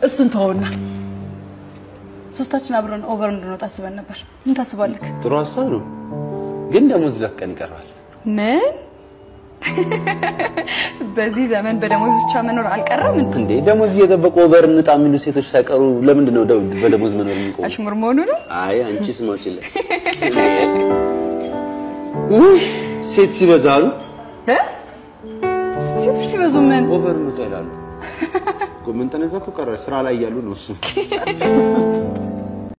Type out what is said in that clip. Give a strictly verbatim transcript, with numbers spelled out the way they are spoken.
እሱን ተውና ሶስታችን አብረን ኦቨር እንድንወጣ አስበን ነበር ምን ታስባለህ ጥሩ ሐሳብ ነው ግን ደሞዝ ለቀን ይቀርባል ምን በዚህ ዘመን በደሞዝ ብቻ መኖር አልቀረም እንዴ ደሞዝ እየጠበቁ ኦቨር እንጣ የሚሉ ሴቶች ሳይቀሩ ለምንድን ነው በደሞዝ መኖር የሚቆም አሽሙር መሆኑ ነው አይ አንቺስ ማውጪለ ሴት ሲበዛሉ እ ሴቶች ሲበዙ ምን ኦቨር እንጣ ይላሉ ኮሜንት ተነዛኩ ቀረ ስራ ላይ ያሉ ነው እሱ